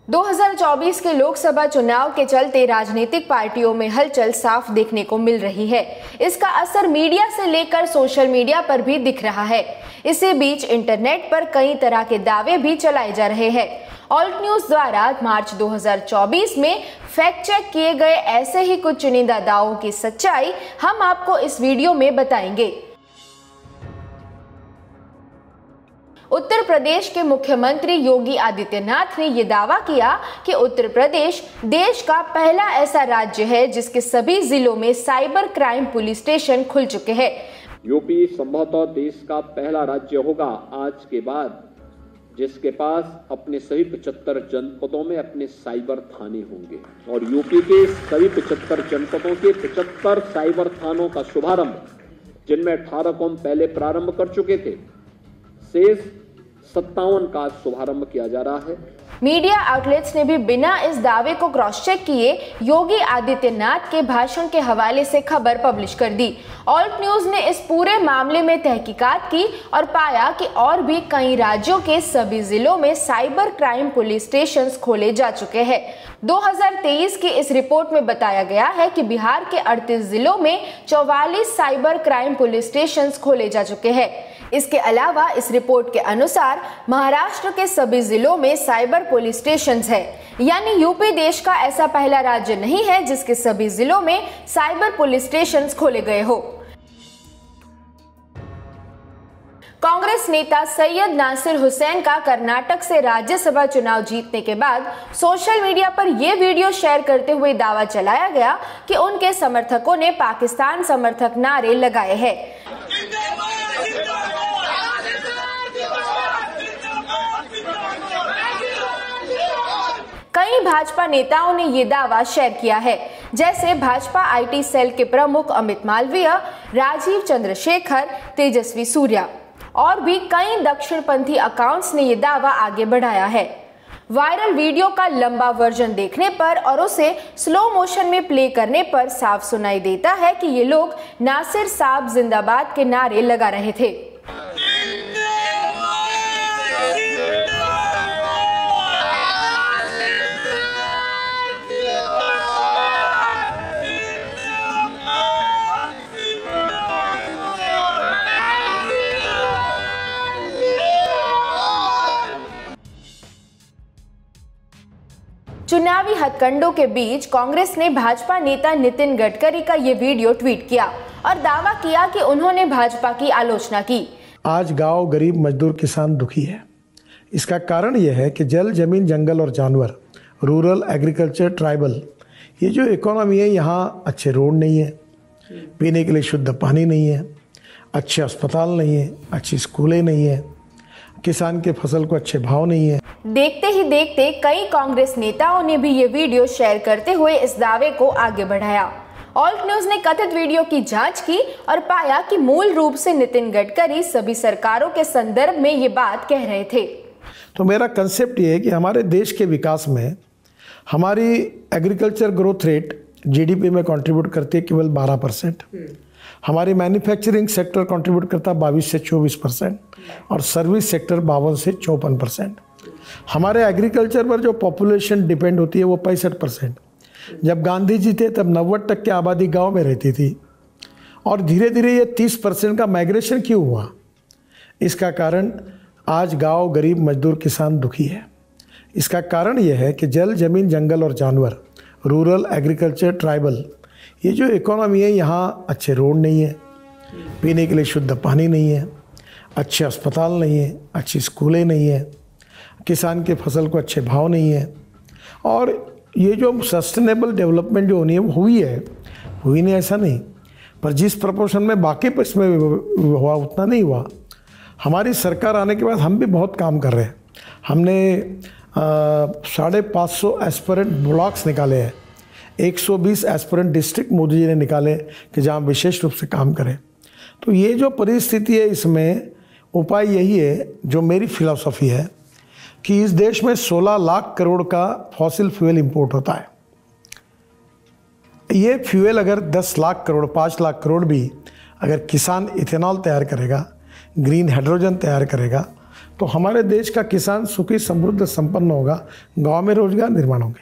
2024 के लोकसभा चुनाव के चलते राजनीतिक पार्टियों में हलचल साफ देखने को मिल रही है। इसका असर मीडिया से लेकर सोशल मीडिया पर भी दिख रहा है। इसी बीच इंटरनेट पर कई तरह के दावे भी चलाए जा रहे हैं। ऑल्ट न्यूज द्वारा मार्च 2024 में फैक्ट चेक किए गए ऐसे ही कुछ चुनिंदा दावों की सच्चाई हम आपको इस वीडियो में बताएंगे। उत्तर प्रदेश के मुख्यमंत्री योगी आदित्यनाथ ने यह दावा किया कि उत्तर प्रदेश देश का पहला ऐसा राज्य है जिसके सभी जिलों में साइबर क्राइम पुलिस स्टेशन खुल चुके हैं। यूपी संभवतः देश का पहला राज्य होगा आज के बाद जिसके पास अपने सभी 75 जनपदों में अपने साइबर थाने होंगे और यूपी के सभी 75 जनपदों के 75 साइबर थानों का शुभारंभ, जिनमें 18 को हम पहले प्रारंभ कर चुके थे, शेष 57 का शुभारंभ किया जा रहा है। मीडिया आउटलेट्स ने भी बिना इस दावे को क्रॉस चेक किए योगी आदित्यनाथ के भाषण के हवाले से खबर पब्लिश कर दी। ऑल्ट न्यूज ने इस पूरे मामले में तहकीकात की और पाया कि और भी कई राज्यों के सभी जिलों में साइबर क्राइम पुलिस स्टेशंस खोले जा चुके हैं। 2023 की इस रिपोर्ट में बताया गया है कि बिहार के 38 जिलों में 44 साइबर क्राइम पुलिस स्टेशंस खोले जा चुके हैं। इसके अलावा इस रिपोर्ट के अनुसार महाराष्ट्र के सभी जिलों में साइबर पुलिस स्टेशंस है। यानी यूपी देश का ऐसा पहला राज्य नहीं है जिसके सभी जिलों में साइबर पुलिस स्टेशंस खोले गए हो। कांग्रेस नेता सैयद नासिर हुसैन का कर्नाटक से राज्यसभा चुनाव जीतने के बाद सोशल मीडिया पर यह वीडियो शेयर करते हुए दावा चलाया गया कि उनके समर्थकों ने पाकिस्तान समर्थक नारे लगाए हैं। कई भाजपा नेताओं ने ये दावा शेयर किया है, जैसे भाजपा आईटी सेल के प्रमुख अमित मालवीय, राजीव चंद्रशेखर, तेजस्वी सूर्या और भी कई दक्षिणपंथी अकाउंट्स ने ये दावा आगे बढ़ाया है। वायरल वीडियो का लंबा वर्जन देखने पर और उसे स्लो मोशन में प्ले करने पर साफ सुनाई देता है कि ये लोग नासिर साहब जिंदाबाद के नारे लगा रहे थे। चुनावी हथकंडों के बीच कांग्रेस ने भाजपा नेता नितिन गडकरी का ये वीडियो ट्वीट किया और दावा किया कि उन्होंने भाजपा की आलोचना की। आज गांव गरीब मजदूर किसान दुखी है। इसका कारण यह है कि जल, जमीन, जंगल और जानवर, रूरल, एग्रीकल्चर, ट्राइबल, ये जो इकोनॉमी है, यहाँ अच्छे रोड नहीं है, पीने के लिए शुद्ध पानी नहीं है, अच्छे अस्पताल नहीं है, अच्छी स्कूलें नहीं है, किसान के फसल को अच्छे भाव नहीं है। देखते ही देखते कई कांग्रेस नेताओं ने भी ये वीडियो शेयर करते हुए इस दावे को आगे बढ़ाया। ऑल्ट न्यूज ने कथित वीडियो की जांच की और पाया कि मूल रूप से नितिन गडकरी सभी सरकारों के संदर्भ में ये बात कह रहे थे। तो मेरा कंसेप्ट ये है कि हमारे देश के विकास में हमारी एग्रीकल्चर ग्रोथ रेट जीडीपी में कंट्रीब्यूट करती है केवल 12%। हमारी मैन्युफैक्चरिंग सेक्टर कंट्रीब्यूट करता है 22 से 24% और सर्विस सेक्टर 52 से 54%। हमारे एग्रीकल्चर पर जो पॉपुलेशन डिपेंड होती है वो 65%। जब गांधी जी थे तब 90% की आबादी गांव में रहती थी और धीरे धीरे ये 30% का माइग्रेशन क्यों हुआ? इसका कारण आज गांव गरीब मजदूर किसान दुखी है। इसका कारण यह है कि जल, जमीन, जंगल और जानवर, रूरल, एग्रीकल्चर, ट्राइबल, ये जो इकोनॉमी है, यहाँ अच्छे रोड नहीं है, पीने के लिए शुद्ध पानी नहीं है, अच्छे अस्पताल नहीं है, अच्छी स्कूलें नहीं है, किसान के फसल को अच्छे भाव नहीं है और ये जो सस्टेनेबल डेवलपमेंट जो होनी है वो हुई नहीं ऐसा नहीं, पर जिस प्रपोर्शन में बाकी इसमें हुआ उतना नहीं हुआ। हमारी सरकार आने के बाद हम भी बहुत काम कर रहे हैं। हमने 550 एस्पिरेंट ब्लॉक्स निकाले हैं, 120 एस्पिरेंट डिस्ट्रिक्ट मोदी जी ने निकाले कि जहाँ विशेष रूप से काम करें। तो ये जो परिस्थिति है, इसमें उपाय यही है, जो मेरी फिलॉसफी है, कि इस देश में 16 लाख करोड़ का फॉसिल फ्यूल इंपोर्ट होता है। ये फ्यूल अगर 10 लाख करोड़, 5 लाख करोड़ भी अगर किसान इथेनॉल तैयार करेगा, ग्रीन हाइड्रोजन तैयार करेगा तो हमारे देश का किसान सुखी समृद्ध संपन्न होगा, गांव में रोजगार निर्माण होंगे।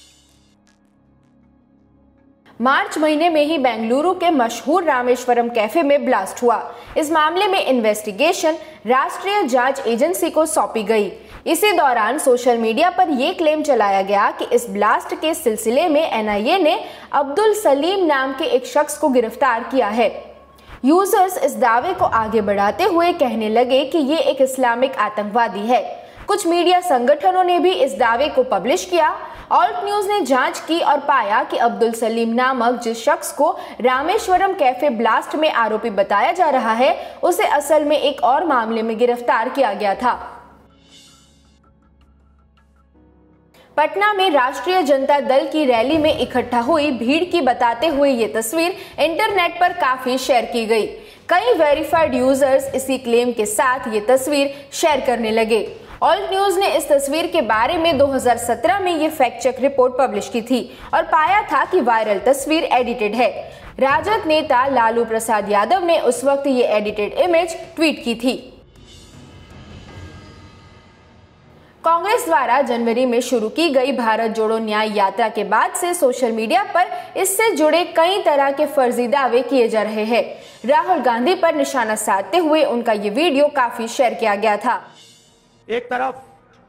मार्च महीने में ही बेंगलुरु के मशहूर रामेश्वरम कैफे में ब्लास्ट हुआ। इस मामले में इन्वेस्टिगेशन राष्ट्रीय जांच एजेंसी को सौंपी गई। इसी दौरान सोशल मीडिया पर यह क्लेम चलाया गया कि इस ब्लास्ट के सिलसिले में एनआईए ने अब्दुल सलीम नाम के एक शख्स को गिरफ्तार किया है। यूजर्स इस दावे को आगे बढ़ाते हुए कहने लगे कि ये एक इस्लामिक आतंकवादी है। कुछ मीडिया संगठनों ने भी इस दावे को पब्लिश किया। ऑल्ट न्यूज ने जांच की और पाया कि अब्दुल सलीम नामक जिस शख्स को रामेश्वरम कैफे ब्लास्ट में आरोपी बताया जा रहा है, उसे असल में एक और मामले में गिरफ्तार किया गया था। पटना में राष्ट्रीय जनता दल की रैली में इकट्ठा हुई भीड़ की बताते हुए ये तस्वीर इंटरनेट पर काफी शेयर की गई। कई वेरीफाइड यूजर्स इसी क्लेम के साथ ये तस्वीर शेयर करने लगे। ऑल्ट न्यूज ने इस तस्वीर के बारे में 2017 में ये फैक्ट चेक रिपोर्ट पब्लिश की थी और पाया था कि वायरल तस्वीर एडिटेड है। राजद नेता लालू प्रसाद यादव ने उस वक्त ये एडिटेड इमेज ट्वीट की थी। कांग्रेस द्वारा जनवरी में शुरू की गई भारत जोड़ो न्याय यात्रा के बाद से सोशल मीडिया पर इससे जुड़े कई तरह के फर्जी दावे किए जा रहे हैं। राहुल गांधी पर निशाना साधते हुए उनका ये वीडियो काफी शेयर किया गया था। एक तरफ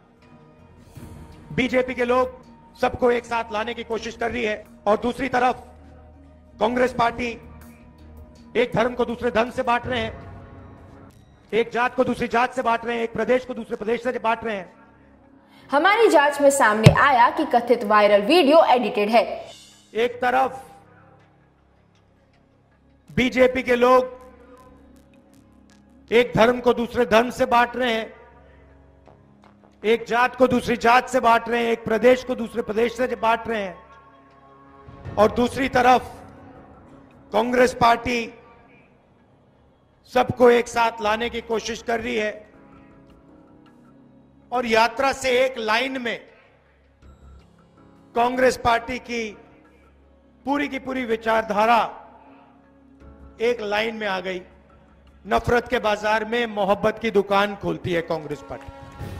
बीजेपी के लोग सबको एक साथ लाने की कोशिश कर रही है और दूसरी तरफ कांग्रेस पार्टी एक धर्म को दूसरे धर्म से बांट रहे हैं, एक जात को दूसरी जात से बांट रहे हैं, एक प्रदेश को दूसरे प्रदेश से बांट रहे हैं। हमारी जांच में सामने आया कि कथित वायरल वीडियो एडिटेड है। एक तरफ बीजेपी के लोग एक धर्म को दूसरे धर्म से बांट रहे हैं, एक जात को दूसरी जात से बांट रहे हैं, एक प्रदेश को दूसरे प्रदेश से बांट रहे हैं, और दूसरी तरफ कांग्रेस पार्टी सबको एक साथ लाने की कोशिश कर रही है और यात्रा से एक लाइन में कांग्रेस पार्टी की पूरी विचारधारा एक लाइन में आ गई। नफरत के बाजार में मोहब्बत की दुकान खोलती है कांग्रेस पार्टी।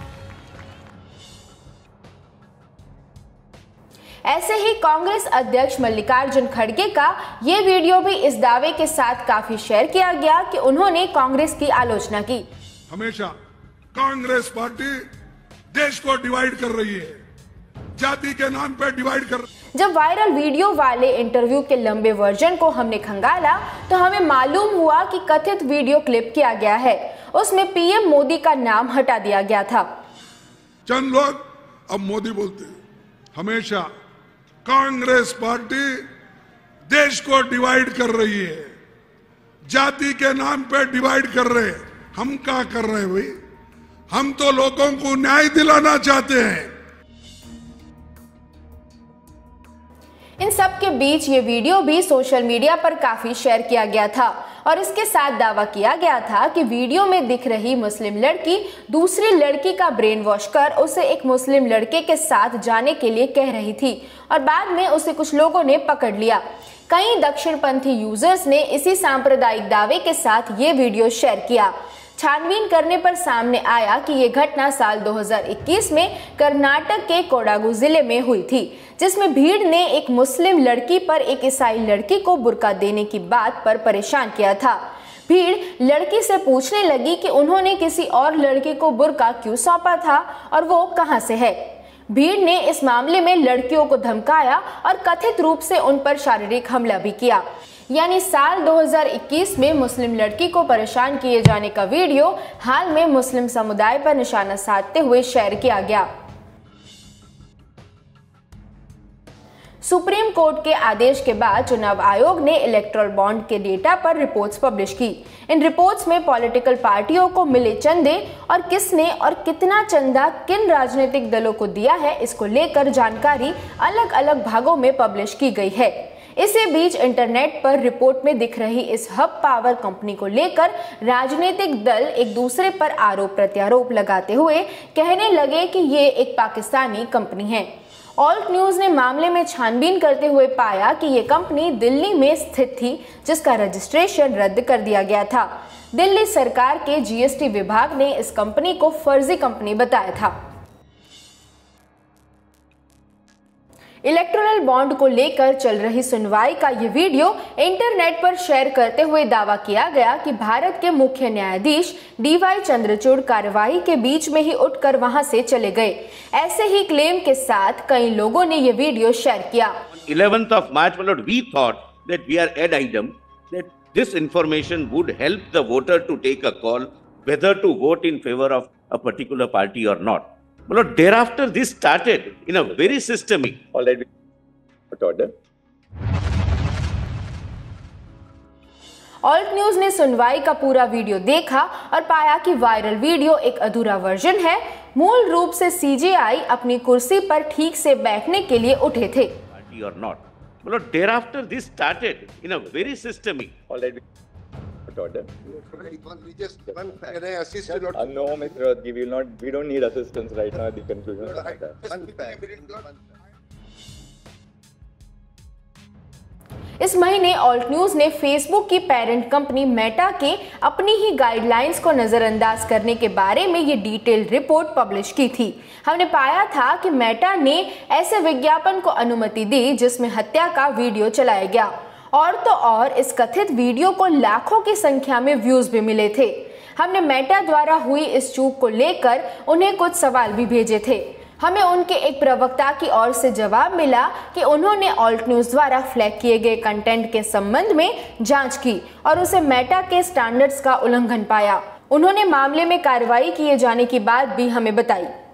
ऐसे ही कांग्रेस अध्यक्ष मल्लिकार्जुन खड़गे का ये वीडियो भी इस दावे के साथ काफी शेयर किया गया कि उन्होंने कांग्रेस की आलोचना की। हमेशा कांग्रेस पार्टी देश को डिवाइड कर रही है, जाति के नाम पे डिवाइड कर। जब वायरल वीडियो वाले इंटरव्यू के लंबे वर्जन को हमने खंगाला तो हमें मालूम हुआ कि कथित वीडियो क्लिप किया गया है। उसमें पीएम मोदी का नाम हटा दिया गया था। चंद लोग अब मोदी बोलते हैं। हमेशा कांग्रेस पार्टी देश को डिवाइड कर रही है, जाति के नाम पे डिवाइड कर रहे हैं। हम क्या कर रहे हैं भाई? हम तो लोगों को न्याय दिलाना चाहते हैं। इन सब के बीच ये वीडियो भी सोशल मीडिया पर काफी शेयर किया गया था और इसके साथ दावा किया गया था कि वीडियो में दिख रही मुस्लिम लड़की दूसरी लड़की का ब्रेन वॉश कर उसे एक मुस्लिम लड़के के साथ जाने के लिए कह रही थी और बाद में उसे कुछ लोगों ने पकड़ लिया। कई दक्षिणपंथी यूजर्स ने इसी सांप्रदायिक दावे के साथ ये वीडियो शेयर किया। छानबीन करने पर सामने आया कि ये घटना साल 2021 में कर्नाटक के कोडागु जिले में हुई थी, जिसमें भीड़ ने एक मुस्लिम लड़की पर एक ईसाई लड़की को बुर्का देने की बात पर परेशान किया था। भीड़ लड़की से पूछने लगी कि उन्होंने किसी और लड़की को बुर्का क्यों सौंपा था और वो कहां से है। भीड़ ने इस मामले में लड़कियों को धमकाया और कथित रूप से उन पर शारीरिक हमला भी किया। यानी साल 2021 में मुस्लिम लड़की को परेशान किए जाने का वीडियो हाल में मुस्लिम समुदाय पर निशाना साधते हुए शेयर किया गया। सुप्रीम कोर्ट के आदेश के बाद चुनाव आयोग ने इलेक्टोरल बॉन्ड के डेटा पर रिपोर्ट्स पब्लिश की। इन रिपोर्ट्स में पॉलिटिकल पार्टियों को मिले चंदे और किसने और कितना चंदा किन राजनीतिक दलों को दिया है, इसको लेकर जानकारी अलग अलग भागों में पब्लिश की गई है। इसी बीच इंटरनेट पर रिपोर्ट में दिख रही इस हब पावर कंपनी को लेकर राजनीतिक दल एक दूसरे पर आरोप प्रत्यारोप लगाते हुए कहने लगे कि ये एक पाकिस्तानी कंपनी है। ऑल्ट न्यूज ने मामले में छानबीन करते हुए पाया कि ये कंपनी दिल्ली में स्थित थी, जिसका रजिस्ट्रेशन रद्द कर दिया गया था। दिल्ली सरकार के जीएसटी विभाग ने इस कंपनी को फर्जी कंपनी बताया था। इलेक्टोरल बॉन्ड को लेकर चल रही सुनवाई का ये वीडियो इंटरनेट पर शेयर करते हुए दावा किया गया कि भारत के मुख्य न्यायाधीश डीवाई चंद्रचूड़ कार्यवाही के बीच में ही उठकर वहां से चले गए। ऐसे ही क्लेम के साथ कई लोगों ने ये वीडियो शेयर किया। 11th of March, my lord, we thought that we are ad idem, that this information would help the voter to take a call whether to vote in favor of a particular party or not. My lord, thereafter this started in a very systemic. All right, order. Alt News ने सुनवाई का पूरा video देखा और पाया कि viral video एक अधूरा वर्जन है। मूल रूप से सीजेआई अपनी कुर्सी पर ठीक से बैठने के लिए उठे थे। Party or not. My lord, thereafter this started in a very systemic. All right, order. Can I assist you? No, Mr. Rodgi, we don't need assistance right now at the conclusion of the matter. इस महीने Alt News ने Facebook की parent company Meta के अपनी ही guidelines को नजरअंदाज करने के बारे में ये डिटेल्ड रिपोर्ट पब्लिश की थी। हमने पाया था कि मेटा ने ऐसे विज्ञापन को अनुमति दी जिसमें हत्या का वीडियो चलाया गया और तो और इस कथित वीडियो को लाखों की संख्या में व्यूज भी मिले थे। हमने मेटा द्वारा हुई इस चूक को लेकर उन्हें कुछ सवाल भी भेजे थे। हमें उनके एक प्रवक्ता की ओर से जवाब मिला कि उन्होंने ऑल्ट न्यूज द्वारा फ्लैग किए गए कंटेंट के संबंध में जांच की और उसे मेटा के स्टैंडर्ड्स का उल्लंघन पाया। उन्होंने मामले में कार्रवाई किए जाने की बात भी हमें बताई।